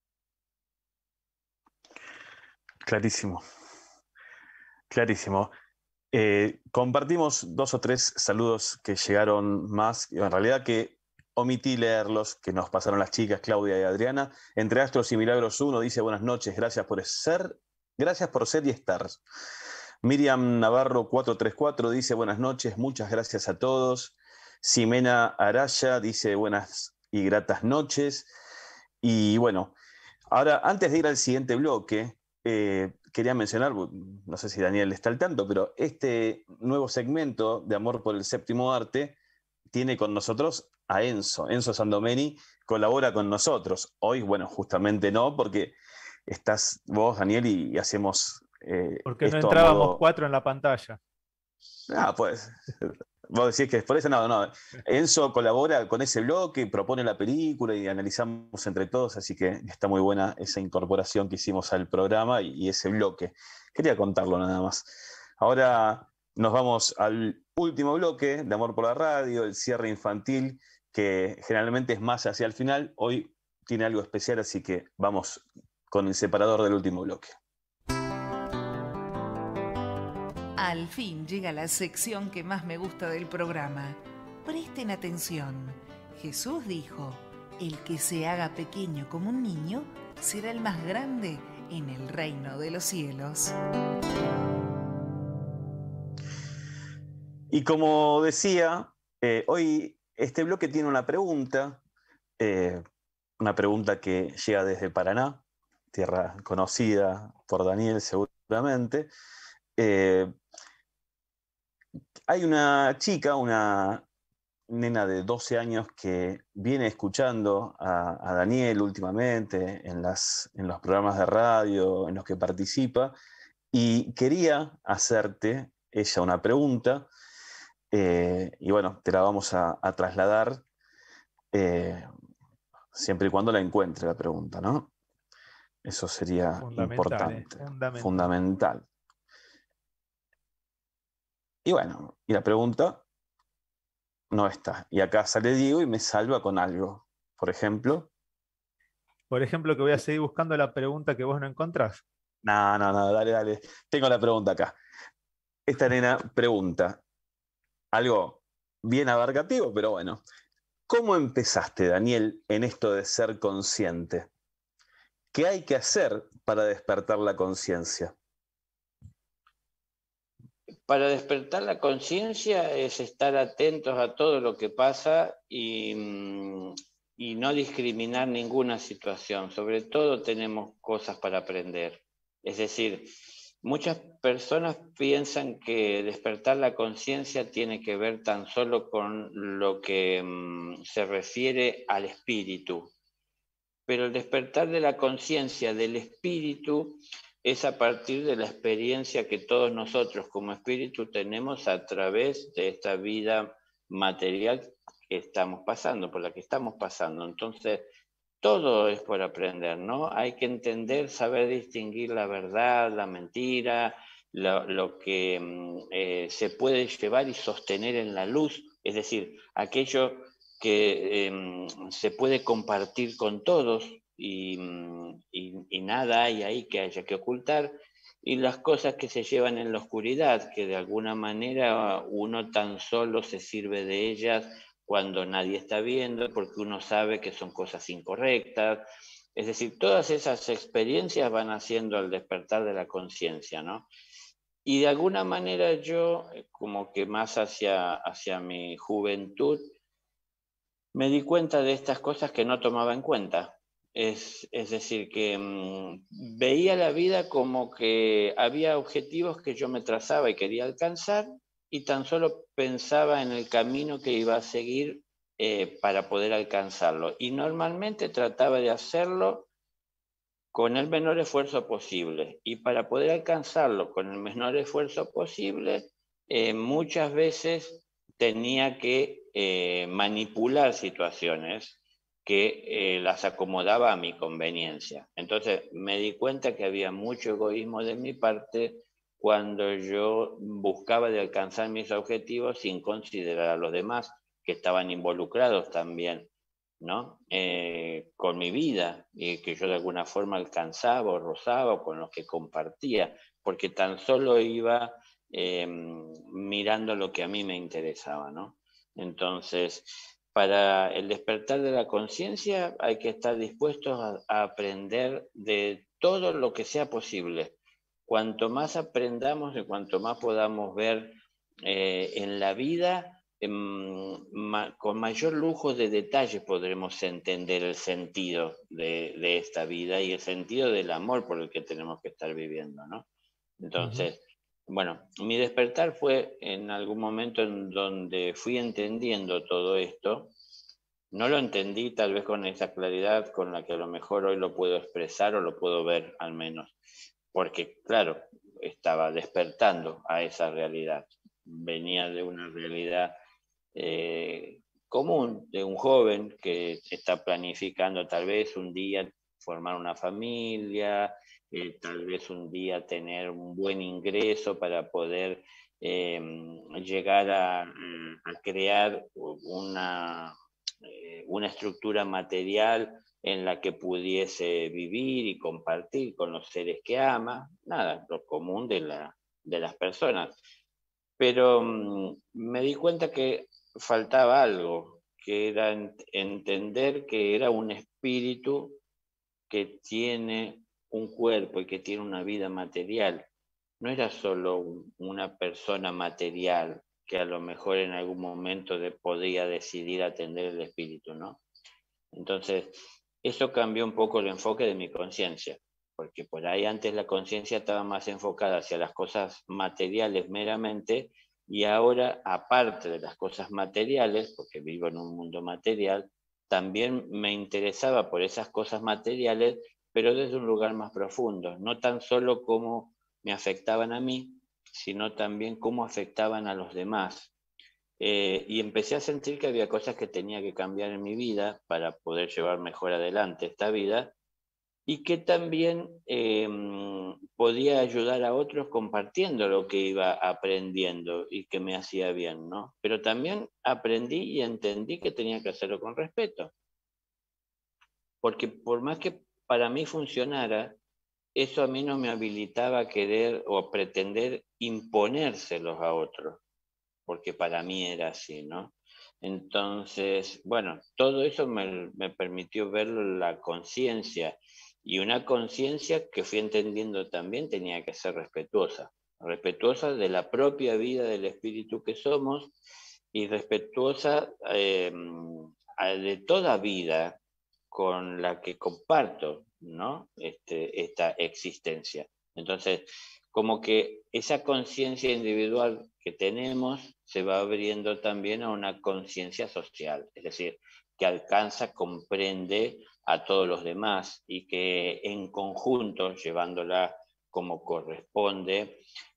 Clarísimo, clarísimo. Compartimos 2 o 3 saludos que llegaron más, en realidad que omití leerlos, que nos pasaron las chicas Claudia y Adriana. Entre Astros y Milagros 1 dice: buenas noches, gracias por ser y estar. Miriam Navarro 434 dice: buenas noches, muchas gracias a todos. Ximena Araya dice: buenas y gratas noches. Y bueno, ahora antes de ir al siguiente bloque, quería mencionar, no sé si Daniel está al tanto, pero este nuevo segmento de Amor por el Séptimo Arte tiene con nosotros a Enzo Sandomeni, colabora con nosotros. Hoy, bueno, justamente no, porque estás vos, Daniel, y hacemos porque no entrábamos 4 en la pantalla. Ah, pues, vos decís que por eso no. Enzo colabora con ese bloque, propone la película y analizamos entre todos, así que está muy buena esa incorporación que hicimos al programa y ese bloque. Quería contarlo nada más. Ahora nos vamos al último bloque de Amor por la Radio, el cierre infantil, que generalmente es más hacia el final. Hoy tiene algo especial, así que vamos con el separador del último bloque. Al fin llega la sección que más me gusta del programa. Presten atención. Jesús dijo: el que se haga pequeño como un niño será el más grande en el reino de los cielos. Y como decía, hoy este bloque tiene una pregunta que llega desde Paraná, tierra conocida por Daniel seguramente. Hay una chica, una nena de 12 años que viene escuchando a Daniel últimamente en los programas de radio en los que participa, y quería hacerte ella una pregunta, y bueno, te la vamos a trasladar siempre y cuando la encuentre la pregunta, ¿no? Eso sería importante, fundamental. Y bueno, y la pregunta no está. Y acá sale Diego y me salva con algo. Por ejemplo. Por ejemplo, que voy a seguir buscando la pregunta que vos no encontrás. No, dale. Tengo la pregunta acá. Esta nena pregunta algo bien abarcativo, pero bueno. ¿Cómo empezaste, Daniel, en esto de ser consciente? ¿Qué hay que hacer para despertar la conciencia? Para despertar la conciencia es estar atentos a todo lo que pasa y no discriminar ninguna situación. Sobre todo tenemos cosas para aprender. Es decir, muchas personas piensan que despertar la conciencia tiene que ver tan solo con lo que se refiere al espíritu. Pero el despertar de la conciencia del espíritu es a partir de la experiencia que todos nosotros como espíritu tenemos a través de esta vida material que estamos pasando, por la que estamos pasando. Entonces, todo es por aprender, ¿no? Hay que entender, saber distinguir la verdad, la mentira, lo que se puede llevar y sostener en la luz, es decir, aquello que se puede compartir con todos y nada hay ahí que haya que ocultar, y las cosas que se llevan en la oscuridad, que de alguna manera uno tan solo se sirve de ellas cuando nadie está viendo, porque uno sabe que son cosas incorrectas. Es decir, todas esas experiencias van haciendo al despertar de la conciencia, ¿no? Y de alguna manera yo, como que más hacia mi juventud, me di cuenta de estas cosas que no tomaba en cuenta. Es decir, que veía la vida como que había objetivos que yo me trazaba y quería alcanzar, y tan solo pensaba en el camino que iba a seguir para poder alcanzarlo. Y normalmente trataba de hacerlo con el menor esfuerzo posible. Y para poder alcanzarlo con el menor esfuerzo posible, muchas veces tenía que manipular situaciones que las acomodaba a mi conveniencia. Entonces me di cuenta que había mucho egoísmo de mi parte cuando yo buscaba de alcanzar mis objetivos sin considerar a los demás que estaban involucrados también, ¿no? Con mi vida, y que yo de alguna forma alcanzaba o rozaba, o con los que compartía, porque tan solo iba mirando lo que a mí me interesaba, ¿no? Entonces, para el despertar de la conciencia hay que estar dispuestos a aprender de todo lo que sea posible. Cuanto más aprendamos y cuanto más podamos ver en la vida, con mayor lujo de detalles podremos entender el sentido de esta vida y el sentido del amor por el que tenemos que estar viviendo, ¿no? Entonces, bueno, mi despertar fue en algún momento en donde fui entendiendo todo esto. No lo entendí tal vez con esa claridad con la que a lo mejor hoy lo puedo expresar o lo puedo ver al menos, porque claro, estaba despertando a esa realidad. Venía de una realidad común, de un joven que está planificando tal vez un día formar una familia, tal vez un día tener un buen ingreso para poder llegar a crear una estructura material en la que pudiese vivir y compartir con los seres que ama, nada, lo común de las personas. Pero me di cuenta que faltaba algo, que era entender que era un espíritu que tiene un cuerpo y que tiene una vida material. No era solo una persona material que a lo mejor en algún momento podía decidir atender el espíritu, ¿no? Entonces, eso cambió un poco el enfoque de mi conciencia, porque por ahí antes la conciencia estaba más enfocada hacia las cosas materiales meramente, y ahora, aparte de las cosas materiales, porque vivo en un mundo material, también me interesaba por esas cosas materiales, pero desde un lugar más profundo, no tan solo cómo me afectaban a mí, sino también cómo afectaban a los demás. Y empecé a sentir que había cosas que tenía que cambiar en mi vida para poder llevar mejor adelante esta vida, y que también podía ayudar a otros compartiendo lo que iba aprendiendo y que me hacía bien, ¿no? Pero también aprendí y entendí que tenía que hacerlo con respeto. Porque por más que para mí funcionara, eso a mí no me habilitaba a querer o a pretender imponérselos a otros. porque para mí era así, ¿no? Entonces, bueno, todo eso me permitió ver la conciencia, y una conciencia que fui entendiendo también tenía que ser respetuosa de la propia vida del espíritu que somos, y respetuosa de toda vida con la que comparto, ¿no? Esta existencia. Entonces, como que esa conciencia individual que tenemos se va abriendo también a una conciencia social, es decir, que alcanza, comprende a todos los demás, y que en conjunto, llevándola como corresponde,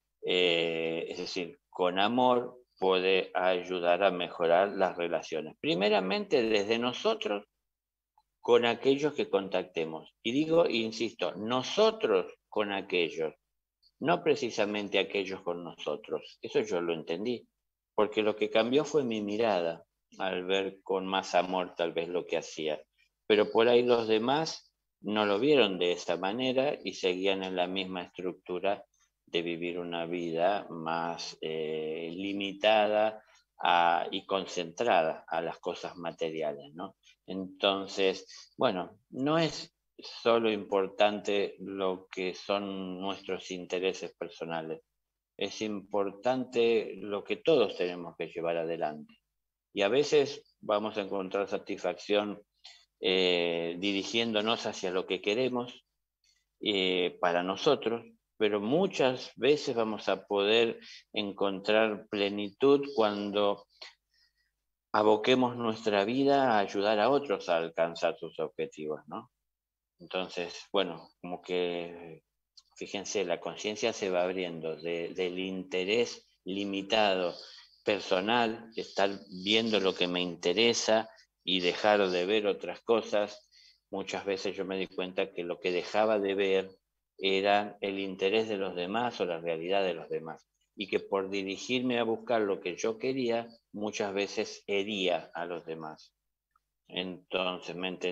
es decir, con amor, puede ayudar a mejorar las relaciones. Primeramente desde nosotros con aquellos que contactemos. Y digo, insisto, nosotros con aquellos, no precisamente aquellos con nosotros. Eso yo lo entendí, porque lo que cambió fue mi mirada, al ver con más amor tal vez lo que hacía. Pero por ahí los demás no lo vieron de esa manera y seguían en la misma estructura de vivir una vida más limitada y concentrada a las cosas materiales, ¿no? Entonces, bueno, no es solo importante lo que son nuestros intereses personales, es importante lo que todos tenemos que llevar adelante. Y a veces vamos a encontrar satisfacción dirigiéndonos hacia lo que queremos para nosotros, pero muchas veces vamos a poder encontrar plenitud cuando aboquemos nuestra vida a ayudar a otros a alcanzar sus objetivos, ¿no? Entonces, bueno, como que, fíjense, la conciencia se va abriendo del interés limitado personal, de estar viendo lo que me interesa y dejar de ver otras cosas. Muchas veces yo me di cuenta que lo que dejaba de ver era el interés de los demás o la realidad de los demás, y que por dirigirme a buscar lo que yo quería, muchas veces hería a los demás. Entonces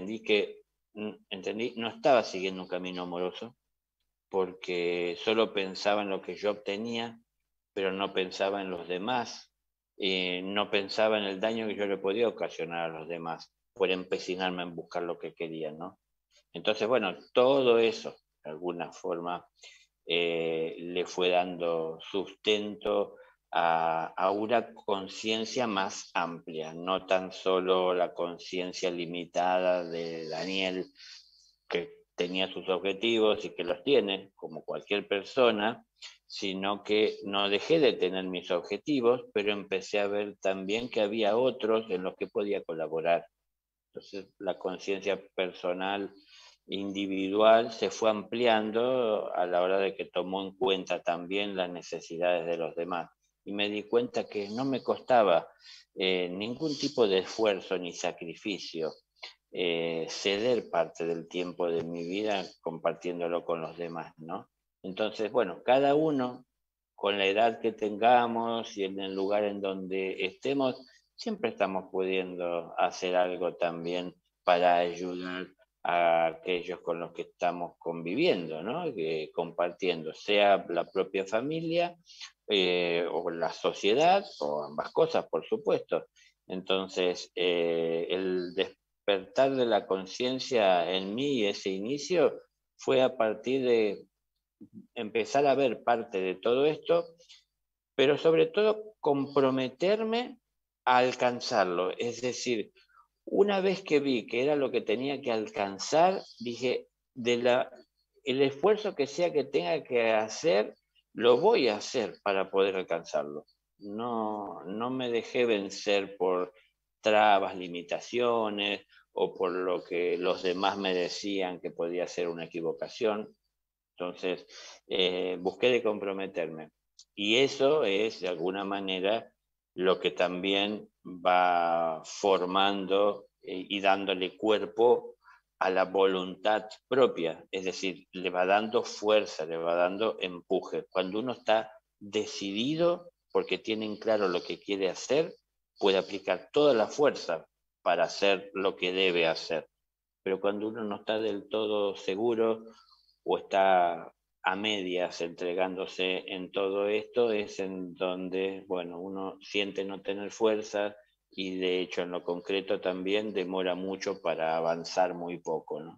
entendí, no estaba siguiendo un camino amoroso, porque solo pensaba en lo que yo obtenía, pero no pensaba en los demás, no pensaba en el daño que yo le podía ocasionar a los demás por empecinarme en buscar lo que quería, ¿no? Entonces, bueno, todo eso, de alguna forma, le fue dando sustento a una conciencia más amplia, no tan solo la conciencia limitada de Daniel, que tenía sus objetivos y que los tiene, como cualquier persona, sino que no dejé de tener mis objetivos, pero empecé a ver también que había otros en los que podía colaborar. Entonces, la conciencia personal individual se fue ampliando a la hora de que tomó en cuenta también las necesidades de los demás. Y me di cuenta que no me costaba ningún tipo de esfuerzo ni sacrificio ceder parte del tiempo de mi vida compartiéndolo con los demás, ¿no? Entonces, bueno, cada uno, con la edad que tengamos y en el lugar en donde estemos, siempre estamos pudiendo hacer algo también para ayudar a aquellos con los que estamos conviviendo, ¿no? Compartiendo, sea la propia familia o la sociedad, o ambas cosas, por supuesto. Entonces, el despertar de la conciencia en mí, ese inicio, fue a partir de empezar a ver parte de todo esto, pero sobre todo comprometerme a alcanzarlo. Es decir, una vez que vi que era lo que tenía que alcanzar, dije, el esfuerzo que sea que tenga que hacer, lo voy a hacer para poder alcanzarlo. No me dejé vencer por trabas, limitaciones o por lo que los demás me decían que podía ser una equivocación. Entonces, busqué de comprometerme. Y eso es, de alguna manera, lo que también va formando y dándole cuerpo a la voluntad propia. Es decir, le va dando fuerza, le va dando empuje. Cuando uno está decidido, porque tiene en claro lo que quiere hacer, puede aplicar toda la fuerza para hacer lo que debe hacer. Pero cuando uno no está del todo seguro o está a medias entregándose en todo esto, es en donde, bueno, uno siente no tener fuerza y de hecho en lo concreto también demora mucho para avanzar muy poco, ¿no?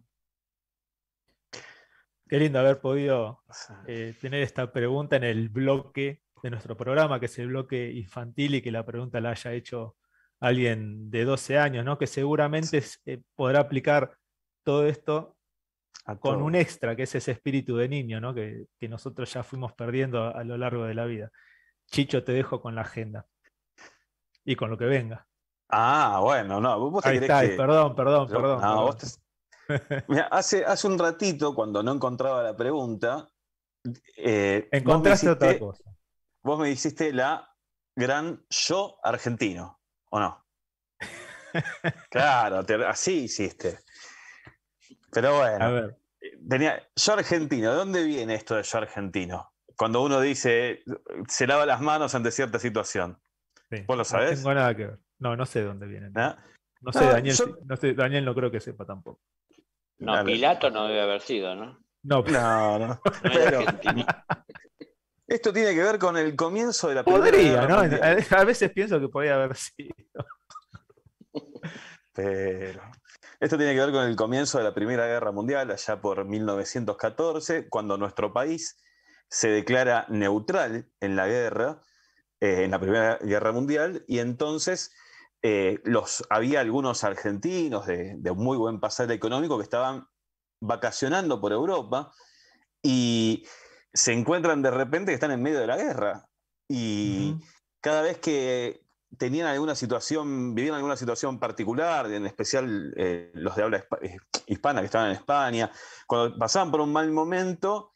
Qué lindo haber podido tener esta pregunta en el bloque de nuestro programa, que es el bloque infantil, y que la pregunta la haya hecho alguien de 12 años, ¿no? Que seguramente podrá aplicar todo esto con un extra, que es ese espíritu de niño, ¿no? Que nosotros ya fuimos perdiendo a lo largo de la vida. Chicho, te dejo con la agenda y con lo que venga. Ah, bueno, no, vos te Ahí querés está, que... perdón. No, Perdón. vos Mira, hace un ratito, cuando no encontraba la pregunta, Encontraste otra cosa. Vos me hiciste la gran yo argentino, ¿o no? Claro, así hiciste. Pero bueno, a ver. Yo argentino, ¿de dónde viene esto de yo argentino? Cuando uno dice, se lava las manos ante cierta situación. Sí, ¿Vos lo sabés? No tengo nada que ver. No sé de dónde viene. No sé, Daniel no creo que sepa tampoco. No, Pilato no debe haber sido, ¿no? No. Pero, esto tiene que ver con el comienzo de la Primera Guerra Mundial. A veces pienso que podría haber sido. Pero esto tiene que ver con el comienzo de la Primera Guerra Mundial, allá por 1914, cuando nuestro país se declara neutral en la guerra, en la Primera Guerra Mundial, y entonces había algunos argentinos de muy buen pasar económico que estaban vacacionando por Europa y se encuentran de repente que están en medio de la guerra. Y cada vez que tenían vivían alguna situación particular, en especial los de habla hispana que estaban en España, cuando pasaban por un mal momento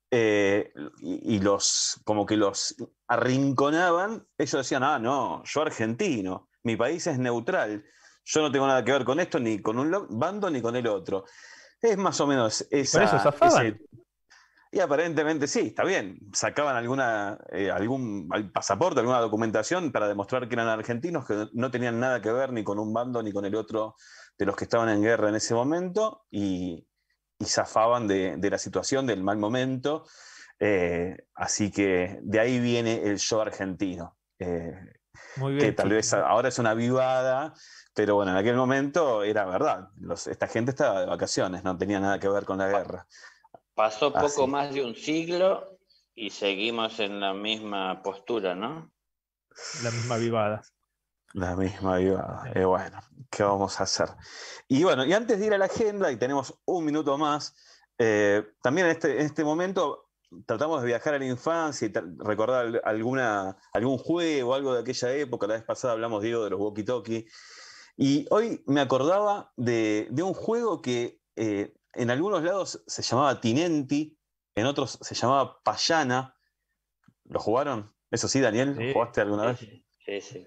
y como que los arrinconaban, ellos decían, no, yo argentino, mi país es neutral, yo no tengo nada que ver con esto, ni con un bando ni con el otro. Es más o menos esa... ¿Por eso zafaban? Y aparentemente sí, está bien. Sacaban algún pasaporte, alguna documentación para demostrar que eran argentinos, que no tenían nada que ver ni con un bando ni con el otro de los que estaban en guerra en ese momento, y zafaban de la situación, del mal momento. Así que de ahí viene el yo argentino. Muy bien, que tal vez ahora es una avivada, pero bueno, en aquel momento era verdad. Esta gente estaba de vacaciones, no tenía nada que ver con la guerra. Pasó poco más de un siglo y seguimos en la misma postura, ¿no? La misma avivada. La misma avivada. Bueno, ¿qué vamos a hacer? Y bueno, y antes de ir a la agenda, y tenemos un minuto más, también en este momento tratamos de viajar a la infancia y recordar algún juego, algo de aquella época. La vez pasada hablamos, Diego, de los walkie-talkie. Y hoy me acordaba de un juego que en algunos lados se llamaba Tinenti, en otros se llamaba Payana. ¿Lo jugaron? Eso sí, Daniel, ¿lo jugaste alguna vez? Sí.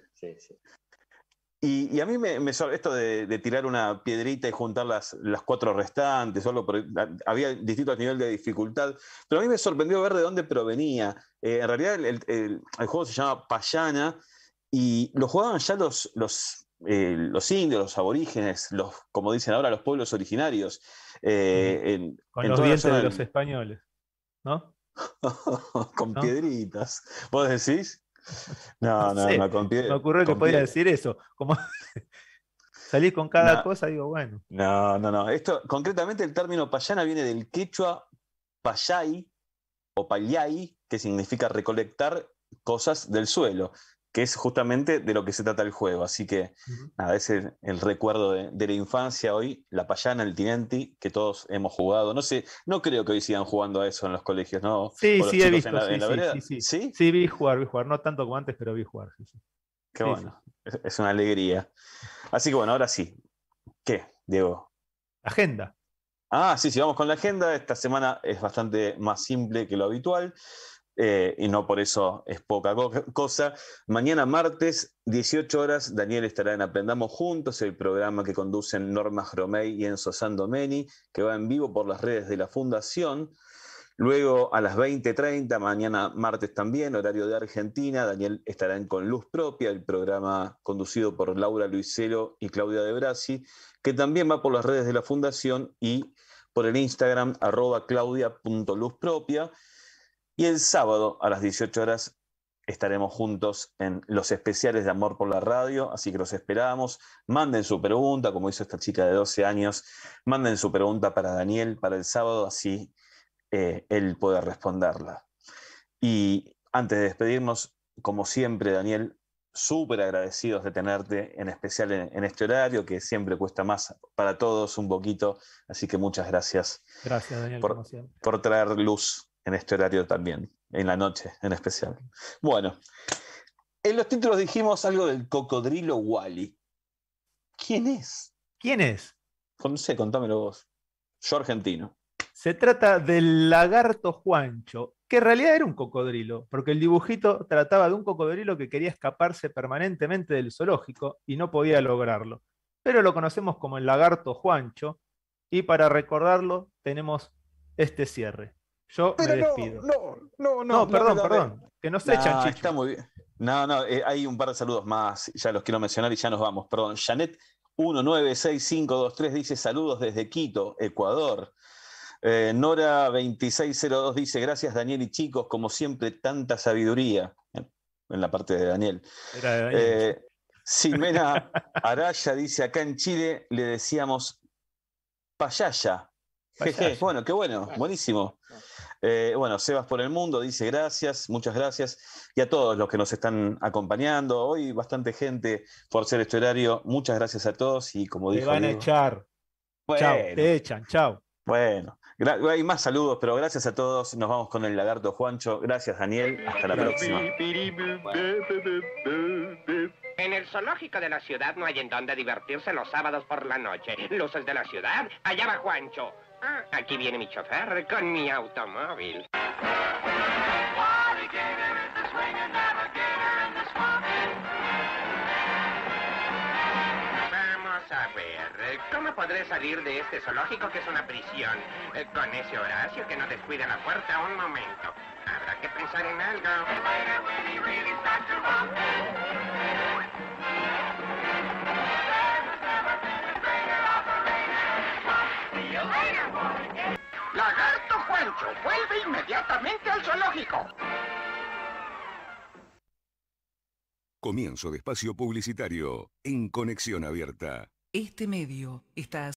Y a mí esto de tirar una piedrita y juntar las 4 restantes, o algo, había distintos niveles de dificultad, pero a mí me sorprendió ver de dónde provenía. En realidad el juego se llama Payana y lo jugaban ya los indios, los aborígenes, como dicen ahora, los pueblos originarios. Con los dientes de los españoles, ¿no? Con piedritas. ¿Vos decís? No, con piedritas. Me ocurrió que podía decir eso. Como salí con cada cosa, digo, bueno. No. Esto, concretamente, el término payana viene del quechua payay o payay, que significa recolectar cosas del suelo, que es justamente de lo que se trata el juego. Así que, nada, ese es el recuerdo de la infancia hoy, la payana, el tinenti, que todos hemos jugado. No sé, no creo que hoy sigan jugando a eso en los colegios, ¿no? Sí, he visto. Sí, vi jugar, no tanto como antes, pero vi jugar. Sí. Qué bueno, es una alegría. Así que bueno, ahora sí. ¿Qué, Diego? Agenda. Sí, vamos con la agenda. Esta semana es bastante más simple que lo habitual. Y no por eso es poca cosa. Mañana martes, 18 horas, Daniel estará en Aprendamos Juntos, el programa que conducen Norma Jromey y Enzo Sandomeni, que va en vivo por las redes de la Fundación. Luego a las 20:30, mañana martes también, horario de Argentina, Daniel estará en Con Luz Propia, el programa conducido por Laura Luiselo y Claudia De Brasi, que también va por las redes de la Fundación y por el Instagram @claudia.luzpropia. Y el sábado a las 18 horas estaremos juntos en los especiales de Amor por la Radio, así que los esperamos. Manden su pregunta, como hizo esta chica de 12 años, manden su pregunta para Daniel para el sábado, así él puede responderla. Y antes de despedirnos, como siempre, Daniel, súper agradecidos de tenerte, en especial en este horario, que siempre cuesta más para todos un poquito, así que muchas gracias. Gracias, Daniel, como siempre. Por traer luz en este horario también, en la noche en especial. Bueno, en los títulos dijimos algo del cocodrilo Wally. ¿Quién es? ¿Quién es? No sé, contámelo vos. Yo argentino. Se trata del lagarto Juancho, que en realidad era un cocodrilo, porque el dibujito trataba de un cocodrilo que quería escaparse permanentemente del zoológico y no podía lograrlo. Pero lo conocemos como el lagarto Juancho, y para recordarlo tenemos este cierre. Yo me despido. No, perdón. Que no se echan, Chicho. Está muy bien. No, hay un par de saludos más, ya los quiero mencionar y ya nos vamos. Perdón, Janet 196523 dice saludos desde Quito, Ecuador. Nora 2602 dice gracias Daniel y chicos, como siempre tanta sabiduría. En la parte de Daniel. Era de Daniel. Ximena Araya dice acá en Chile le decíamos payaya. Jeje, bueno, qué bueno, buenísimo. Bueno, Sebas por el Mundo dice gracias, muchas gracias. Y a todos los que nos están acompañando. Hoy bastante gente por ser este horario. Muchas gracias a todos. Y como dijo Te van Diego, a echar. bueno, Chao, te echan, chao. Bueno, hay más saludos, pero gracias a todos. Nos vamos con el lagarto Juancho. Gracias, Daniel. Hasta la próxima. En el zoológico de la ciudad no hay en dónde divertirse los sábados por la noche. Luces de la ciudad, allá va Juancho. Aquí viene mi chofer con mi automóvil. Vamos a ver, ¿cómo podré salir de este zoológico que es una prisión? Con ese Horacio que no descuida la puerta un momento. Habrá que pensar en algo. Lagarto Juancho, vuelve inmediatamente al zoológico. Comienzo de espacio publicitario en Conexión Abierta. Este medio está